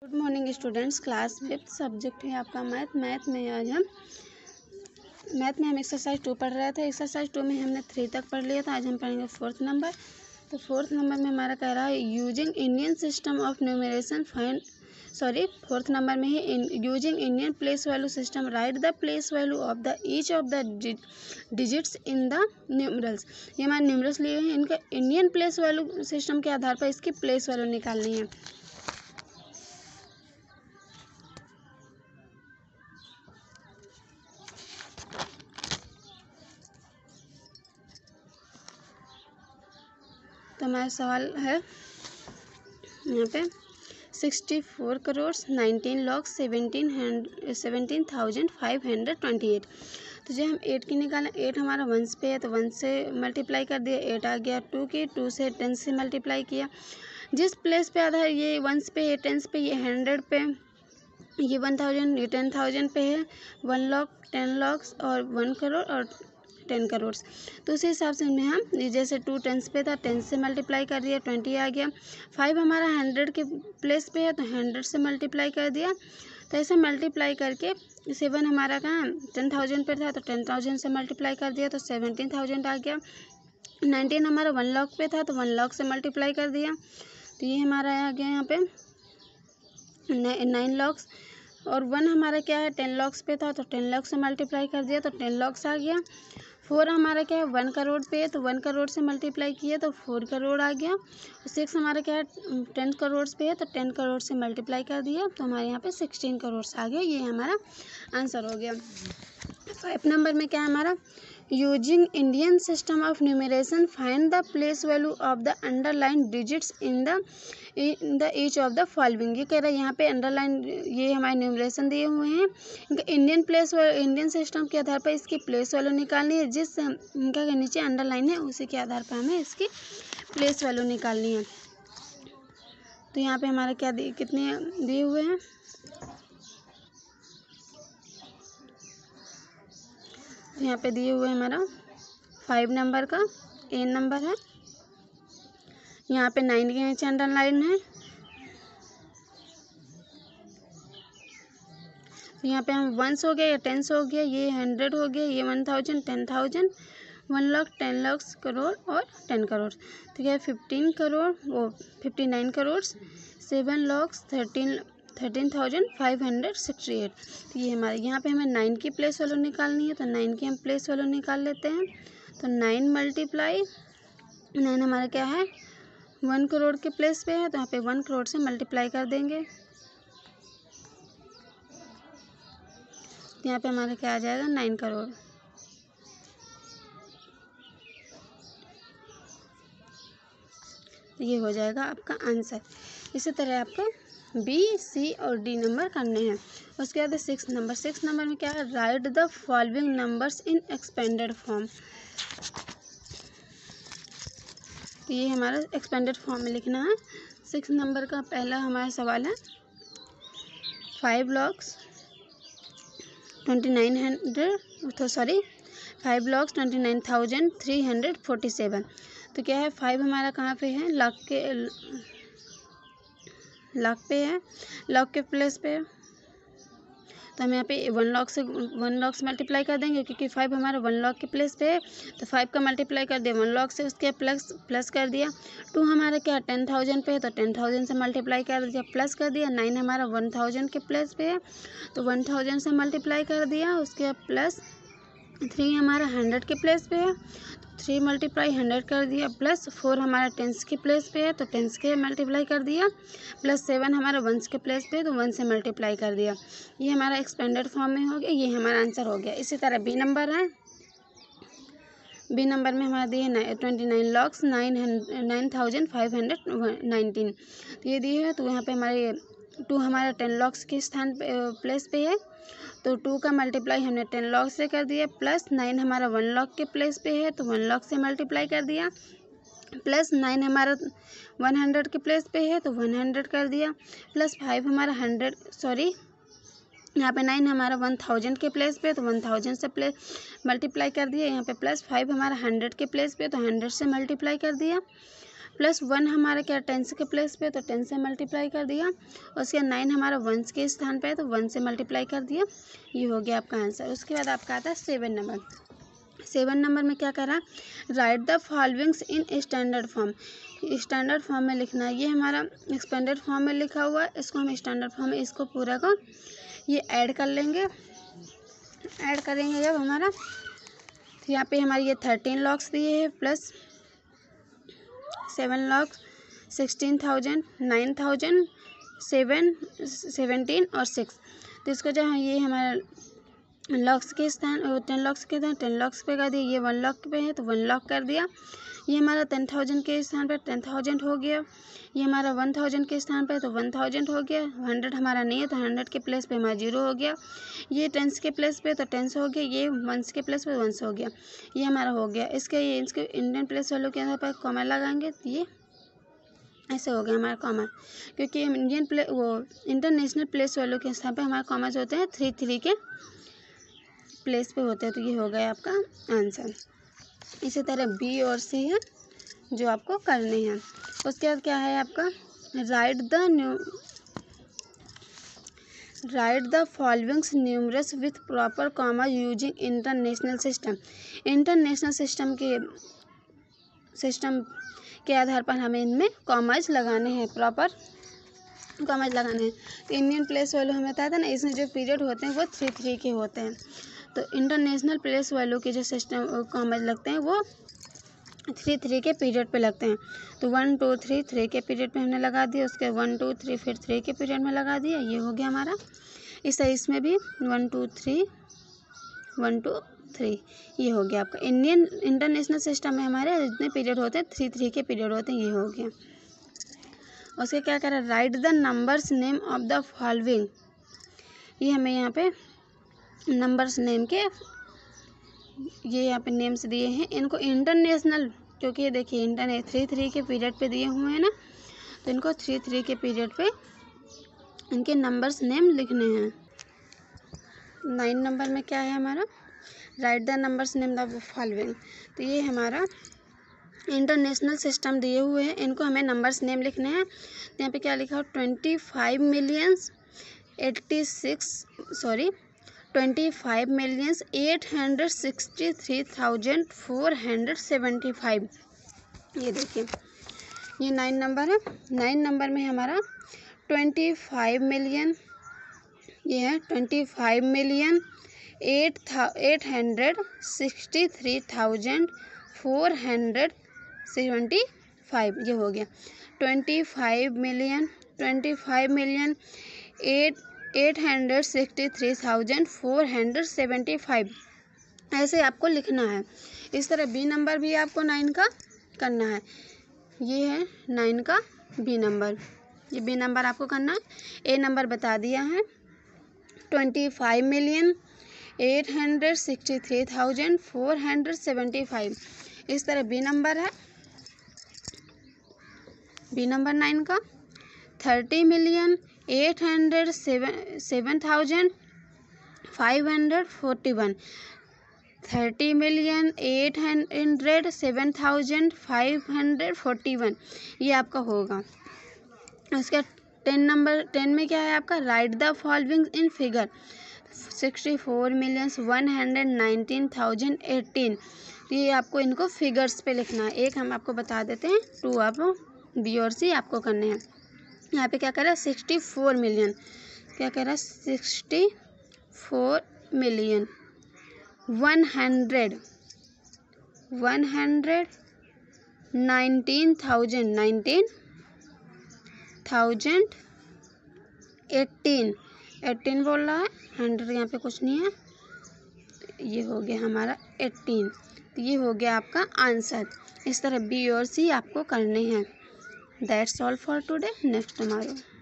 Good morning students. Class 5 subject है आपका math. Math में हम एक्सरसाइज 2 पढ़ रहे थे। एक्सरसाइज 2 में हमने 3 तक पढ़ लिया था। आज हम पढ़ेंगे 4th नंबर। तो 4th नंबर में हमारा कह रहा है using Indian system of numeration fourth number में ही using Indian place value system write the place value of the each of the digits in the numerals. ये हमारे न्यूमरल्स लिए हैं, इनका इंडियन प्लेस वैल्यू सिस्टम के आधार पर इसकी प्लेस वैल्यू निकालनी है। तो हमारा सवाल है यहाँ पे 64 करोड़ 19 लाख 17,528। तो जब हम 8 की निकालें, 8 हमारा 1 पे है तो 1 से मल्टीप्लाई कर दिया, 8 आ गया 2 की, 2 से 10 से मल्टीप्लाई किया। जिस प्लेस पे आधा है ये 1 पे, ये 10 पे, ये 100 पे, ये 1000, ये 10,000 पे है, 1 लाख 10 लाख और 1 करोड़ और 10 करोड़। तो उसी हिसाब से हम जैसे 2 10 पे था, 10 से मल्टीप्लाई कर दिया, 20 आ गया। 5 हमारा 100 के प्लेस पे है तो 100 से मल्टीप्लाई कर दिया। तो ऐसे मल्टीप्लाई करके 7 हमारा कहाँ 10,000 पे था तो 10,000 से मल्टीप्लाई कर दिया तो 17,000 आ गया। 19 हमारा 1 लाख पे था तो 1 लाख से मल्टीप्लाई कर दिया तो ये हमारा आ गया यहाँ पे 9 लाख। और 1 हमारा क्या है 10 लाख पे था तो 10 लाख से मल्टीप्लाई कर दिया तो 10 लाख आ गया। 4 हमारा क्या है 1 करोड़ पे है तो 1 करोड़ से मल्टीप्लाई किया तो 4 करोड़ आ गया। 6 हमारा क्या है 10 करोड़ पे है तो 10 करोड़ से मल्टीप्लाई कर दिया तो हमारे यहाँ पे 16 करोड़ आ गया। ये हमारा आंसर हो गया। 5 नंबर में क्या है हमारा using Indian system of numeration find the place value of the underline digits in the each of the following. ये कह रहा है यहाँ पे अंडरलाइन ये हमारे न्यूमरेशन दिए हुए हैं, इनका इंडियन सिस्टम के आधार पर इसकी प्लेस वैल्यू निकालनी है। जिस इनका नीचे अंडरलाइन है उसी के आधार पर हमें इसकी प्लेस वैल्यू निकालनी है। तो यहाँ पे हमारे क्या कितने दिए हुए हैं, यहाँ पे दिए हुए हमारा 5 नंबर का A नंबर है, यहाँ पे 9 के नीचे अंडरलाइन है। तो यहाँ पे हम 1 हो गया, ये 10 हो गया, ये 100 हो गया, ये 1000 10,000 1 लाख 10 लाख करोड़ और 10 करोड़। तो क्या है 15 करोड़ वो 59 करोड़ 7 लाख 13,568। तो ये हमारे यहाँ पे हमें 9 की प्लेस वैल्यू निकालनी है तो 9 की हम प्लेस वैल्यू निकाल लेते हैं। तो 9 मल्टीप्लाई 9 हमारा क्या है 1 करोड़ के प्लेस पे है तो यहाँ पे 1 करोड़ से मल्टीप्लाई कर देंगे। तो यहाँ पे हमारा क्या आ जाएगा 9 करोड़। ये हो जाएगा आपका आंसर। इसी तरह आपको B, C और D नंबर करने हैं। उसके बाद 6 नंबर में क्या है write the following numbers in expanded form. तो ये हमारा एक्सपेंडेड फॉर्म में लिखना है। 6 नंबर का पहला हमारा सवाल है 5 लाख 29,347। तो क्या है 5 हमारा कहाँ पे है लाख पे है, लाख के प्लेस पे है। तो हम यहाँ पे 1 लाख से मल्टीप्लाई कर देंगे क्योंकि 5 हमारा 1 लाख के प्लेस पे है तो 5 का मल्टीप्लाई कर दिया 1 लाख से, उसके प्लस कर दिया। 2 हमारा क्या 10,000 पे है तो 10,000 से मल्टीप्लाई कर दिया, प्लस कर दिया। 9 हमारा 1000 के प्लेस पे है तो 1000 से मल्टीप्लाई कर दिया, उसके प्लस 3 हमारा 100 के प्लेस पे है तो 3 मल्टीप्लाई 100 कर दिया, प्लस 4 हमारा 10 के प्लेस पे है तो 10 के मल्टीप्लाई कर दिया, प्लस 7 हमारा 1 के प्लेस पे है तो 1 से मल्टीप्लाई कर दिया। ये हमारा एक्सपेंडेड फॉर्म में हो गया, ये हमारा आंसर हो गया। इसी तरह B नंबर है। B नंबर में हमारा दिए 29 लाख 9,519। तो ये दिए है तो यहाँ पे हमारे 2 हमारा 10 लाख के स्थान प्लेस पे है तो 2 का मल्टीप्लाई हमने 10 लाख से कर दिया, प्लस 9 हमारा 1 लाख के प्लेस पे है तो 1 लाख से मल्टीप्लाई कर दिया, प्लस 9 हमारा 100 के प्लेस पे है तो 100 कर दिया, प्लस 5 हमारा यहाँ पे 9 हमारा 1000 के प्लेस पे तो 1000 से मल्टीप्लाई कर दिया, यहाँ पे प्लस 5 हमारा 100 के प्लेस पे तो 100 से मल्टीप्लाई कर दिया, प्लस 1 हमारा क्या टेंस के प्लेस पे, तो 10 से मल्टीप्लाई कर दिया। उसके 9 हमारा वंस के स्थान पे है, तो 1 से मल्टीप्लाई कर दिया। ये हो गया आपका आंसर। उसके बाद आपका आता है 7 नंबर। 7 नंबर में क्या करा, write the followings in standard form. Standard form में लिखना है। ये हमारा एक्सपेंडेड फॉर्म में लिखा हुआ है, इसको हम स्टैंडर्ड फॉर्म में इसको पूरा को ये ऐड कर लेंगे। ऐड करेंगे जब हमारा, तो यहाँ पे हमारे ये 13 लॉक्स दिए हैं प्लस 7 लाख 16,000 9,000 17 और 6। तो इसको जब ये हमारा लॉक्स के स्थान 10 लॉक्स के था 10 लॉक्स पे कर दिया। ये 1 लाख पे है तो 1 लाख कर दिया। ये हमारा 10,000 के स्थान पे 10,000 हो गया। ये हमारा 1,000 के स्थान पे तो 1,000 हो गया। 100 हमारा नहीं है तो 100 के प्लेस पे हमारा 0 हो गया। ये 10 के प्लेस पे तो 10 हो गया। ये 1 के प्लेस पे 1 हो गया। ये हमारा हो गया। इसके इंडियन प्लेस वालों के यहाँ पर कॉमा लगाएंगे तो ये ऐसे हो गया हमारा कॉमा, क्योंकि इंटरनेशनल प्लेस वालों के स्थान पे हमारे कॉमर्स होते हैं 3 के प्लेस पे होते हैं। तो ये हो गया आपका आंसर। इसी तरह बी और सी है जो आपको करने हैं। उसके बाद क्या है आपका, write the followings numerals with proper comma using international system. International system के आधार पर हमें इनमें कॉमाज लगाने हैं, प्रॉपर कॉमाज लगाने हैं। तो इंडियन प्लेस वालों हमें बताया था ना, इसमें जो पीरियड होते हैं वो 3 के होते हैं। तो इंटरनेशनल प्लेस वालों के जो सिस्टम कॉमाज लगते हैं वो 3 के पीरियड पे लगते हैं। तो 1 2 3 3 के पीरियड पे हमने लगा दिया। उसके 1 2 3 फिर 3 के पीरियड में लगा दिया। ये हो गया हमारा। इसमें भी 1 2 3 1 2 3 ये हो गया आपका। इंटरनेशनल सिस्टम में हमारे जितने पीरियड होते हैं 3 के पीरियड होते हैं। ये हो गया। उसके क्या करें, write the numbers name of the following. ये हमें यहाँ पे नंबर्स नेम के ये यहाँ पे नेम्स दिए हैं। इनको इंटरनेशनल, क्योंकि ये देखिए 3 के पीरियड पे दिए हुए हैं ना, तो इनको 3 के पीरियड पे इनके नंबर्स नेम लिखने हैं। 9 नंबर में क्या है हमारा, write the numbers name the following. तो ये हमारा इंटरनेशनल सिस्टम दिए हुए हैं, इनको हमें नंबर्स नेम लिखने हैं। तो यहाँ पे क्या लिखा हो, 25,863,475। ये देखिए ये 9 नंबर है। 9 नंबर में हमारा 25 मिलियन, ये है 25,863,475 ये हो गया। 25,863,475 ऐसे आपको लिखना है। इस तरह बी नंबर भी आपको 9 का करना है। ये है 9 का बी नंबर। ये बी नंबर आपको करना है। ए नंबर बता दिया है 25,863,475। इस तरह बी नंबर है। बी नंबर 9 का 30,807,541। 30,807,541 ये आपका होगा। उसका 10 नंबर 10 में क्या है आपका, write the following in figure. 64,119,018। तो ये आपको इनको फिगर्स पे लिखना है। एक हम आपको बता देते हैं, 2 आप बी और सी आपको करने हैं। यहाँ पे क्या कर रहा है, 64 मिलियन, क्या कह रहा है 64 मिलियन 18 बोल रहा है, 100 यहाँ पे कुछ नहीं है। ये हो गया हमारा 18। तो ये हो गया आपका आंसर। इस तरह बी और सी आपको करने हैं। That's all for today, next tomorrow.